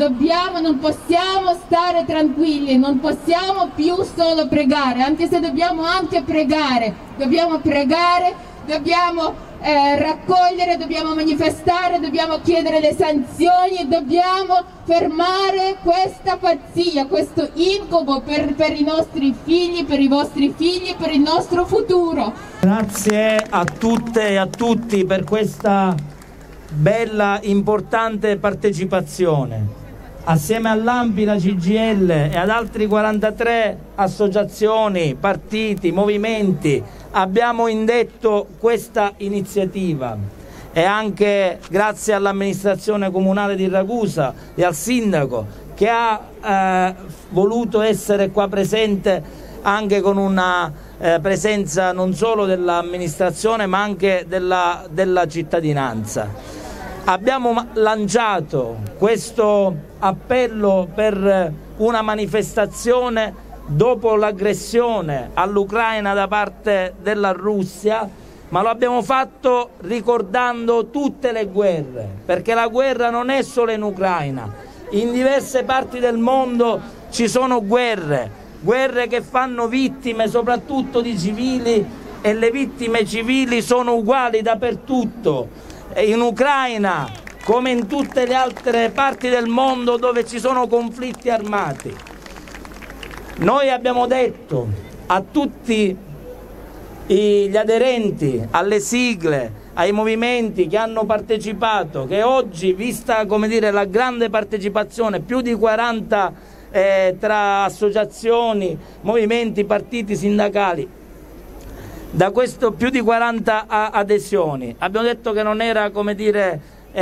non possiamo stare tranquilli, non possiamo più solo pregare, anche se dobbiamo anche pregare, dobbiamo raccogliere, dobbiamo manifestare, dobbiamo chiedere le sanzioni, dobbiamo fermare questa pazzia, questo incubo per i nostri figli, per i vostri figli, per il nostro futuro. Grazie a tutte e a tutti per questa bella, importante partecipazione. Assieme all'ANPI, la CGIL e ad altri 43 associazioni, partiti, movimenti abbiamo indetto questa iniziativa, e anche grazie all'amministrazione comunale di Ragusa e al sindaco che ha voluto essere qua presente, anche con una presenza non solo dell'amministrazione ma anche della cittadinanza. Abbiamo lanciato questo appello per una manifestazione dopo l'aggressione all'Ucraina da parte della Russia, ma lo abbiamo fatto ricordando tutte le guerre, perché la guerra non è solo in Ucraina. In diverse parti del mondo ci sono guerre che fanno vittime soprattutto di civili, e le vittime civili sono uguali dappertutto. In Ucraina, come in tutte le altre parti del mondo dove ci sono conflitti armati. Noi abbiamo detto a tutti gli aderenti, alle sigle, ai movimenti che hanno partecipato, che oggi, vista, come dire, la grande partecipazione, più di 40 tra associazioni, movimenti, partiti, sindacali, da questo più di 40 adesioni, abbiamo detto che non era, come dire,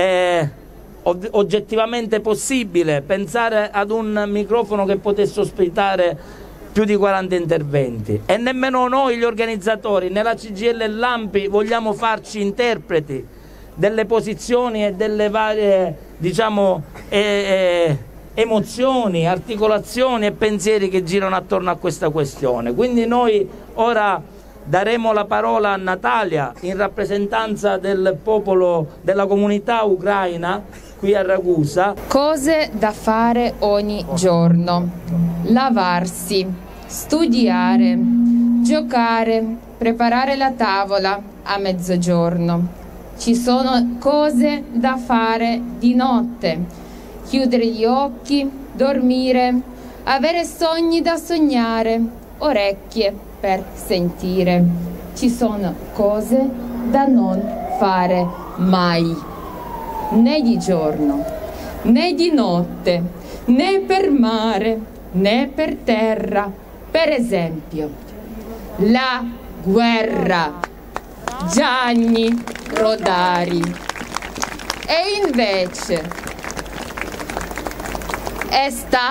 oggettivamente possibile pensare ad un microfono che potesse ospitare più di 40 interventi, e nemmeno noi gli organizzatori, né la CGIL e l'ANPI, vogliamo farci interpreti delle posizioni e delle varie, diciamo, emozioni, articolazioni e pensieri che girano attorno a questa questione. Quindi noi ora daremo la parola a Natalia in rappresentanza del popolo, della comunità ucraina qui a Ragusa. Cose da fare ogni giorno: lavarsi, studiare, giocare, preparare la tavola a mezzogiorno. Ci sono cose da fare di notte: chiudere gli occhi, dormire, avere sogni da sognare, orecchie per sentire. Ci sono cose da non fare mai, né di giorno, né di notte, né per mare, né per terra. Per esempio, la guerra. Gianni Rodari. E invece è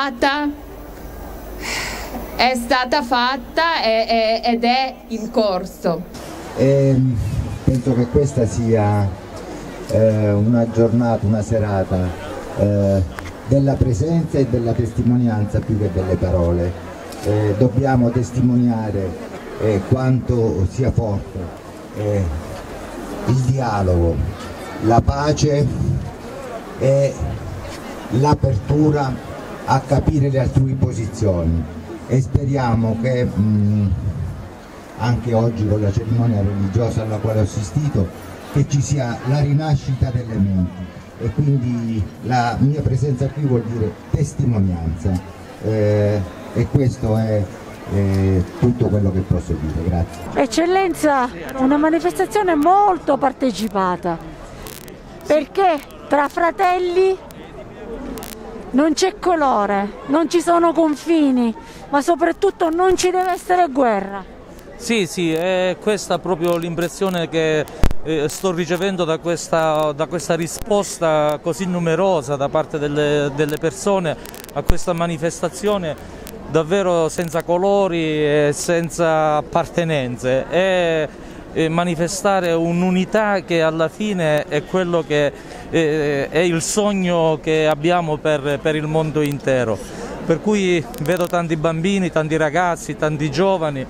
stata fatta ed è in corso. Penso che questa sia una giornata, una serata della presenza e della testimonianza più che delle parole. Dobbiamo testimoniare quanto sia forte il dialogo, la pace e l'apertura a capire le altrui posizioni, e speriamo che anche oggi con la cerimonia religiosa alla quale ho assistito che ci sia la rinascita delle menti, e quindi la mia presenza qui vuol dire testimonianza, e questo è tutto quello che posso dire. Grazie. Eccellenza, una manifestazione molto partecipata, perché tra fratelli non c'è colore, non ci sono confini, ma soprattutto non ci deve essere guerra. Sì, è questa proprio l'impressione che sto ricevendo da questa risposta così numerosa da parte delle persone a questa manifestazione davvero senza colori e senza appartenenze, e manifestare un'unità che alla fine è quello che è il sogno che abbiamo per il mondo intero. Per cui vedo tanti bambini, tanti ragazzi, tanti giovani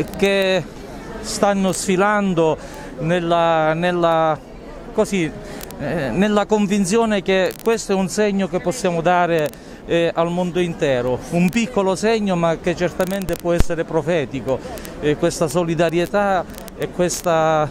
che stanno sfilando nella convinzione che questo è un segno che possiamo dare al mondo intero, un piccolo segno ma che certamente può essere profetico, questa solidarietà e questa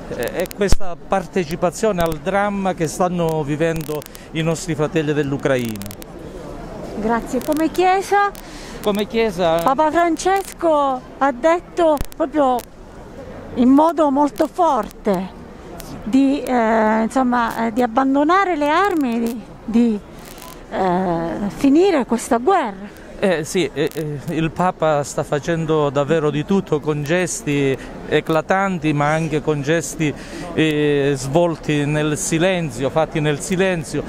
partecipazione al dramma che stanno vivendo i nostri fratelli dell'Ucraina. Grazie. Come Chiesa, Papa Francesco ha detto proprio in modo molto forte di abbandonare le armi, di finire questa guerra. Sì, il Papa sta facendo davvero di tutto, con gesti eclatanti ma anche con gesti svolti nel silenzio, fatti nel silenzio,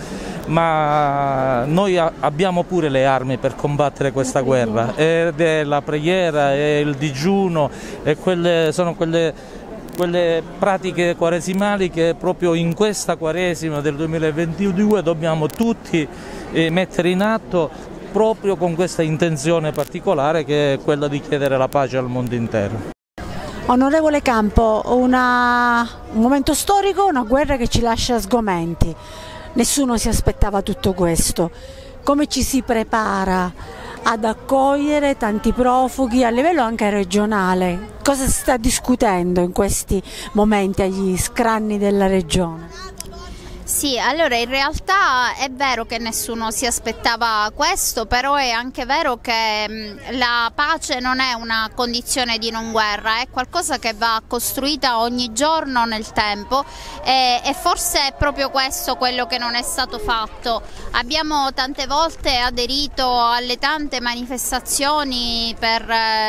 ma noi abbiamo pure le armi per combattere questa guerra, ed è la preghiera, è il digiuno, e sono quelle pratiche quaresimali che proprio in questa Quaresima del 2022 dobbiamo tutti mettere in atto, proprio con questa intenzione particolare che è quella di chiedere la pace al mondo intero. Onorevole Campo, un momento storico, una guerra che ci lascia sgomenti. Nessuno si aspettava tutto questo. Come ci si prepara ad accogliere tanti profughi a livello anche regionale? Cosa si sta discutendo in questi momenti agli scranni della regione? Sì, allora in realtà è vero che nessuno si aspettava questo, però è anche vero che la pace non è una condizione di non guerra, è qualcosa che va costruita ogni giorno nel tempo, e forse è proprio questo quello che non è stato fatto. Abbiamo tante volte aderito alle tante manifestazioni per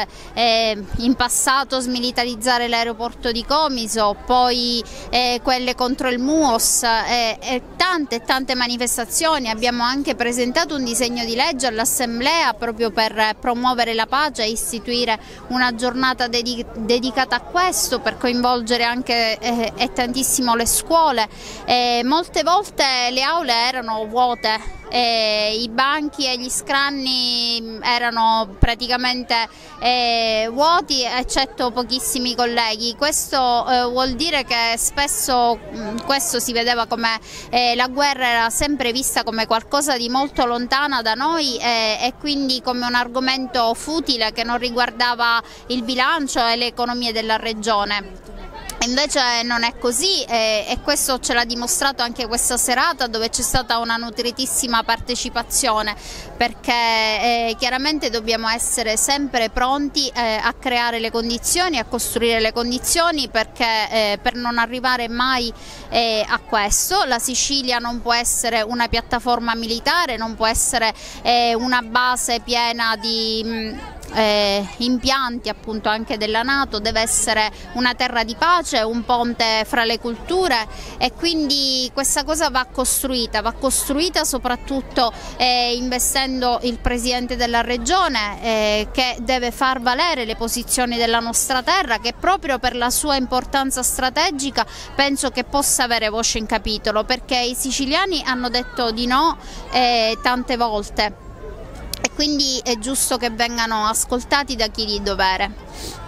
in passato smilitarizzare l'aeroporto di Comiso, poi quelle contro il MUOS, e tante manifestazioni. Abbiamo anche presentato un disegno di legge all'Assemblea proprio per promuovere la pace e istituire una giornata dedicata a questo, per coinvolgere anche tantissimo le scuole. Molte volte le aule erano vuote, i banchi e gli scranni erano praticamente vuoti, eccetto pochissimi colleghi. Questo vuol dire che spesso questo si vedeva come la guerra era sempre vista come qualcosa di molto lontana da noi, e quindi come un argomento futile che non riguardava il bilancio e le economie della regione. Invece non è così, e questo ce l'ha dimostrato anche questa serata, dove c'è stata una nutritissima partecipazione, perché chiaramente dobbiamo essere sempre pronti a creare le condizioni, a costruire le condizioni, perché per non arrivare mai a questo. La Sicilia non può essere una piattaforma militare, non può essere una base piena di impianti appunto anche della NATO, deve essere una terra di pace, un ponte fra le culture, e quindi questa cosa va costruita soprattutto investendo il Presidente della Regione, che deve far valere le posizioni della nostra terra, che proprio per la sua importanza strategica penso che possa avere voce in capitolo, perché i siciliani hanno detto di no tante volte, e quindi è giusto che vengano ascoltati da chi di dovere.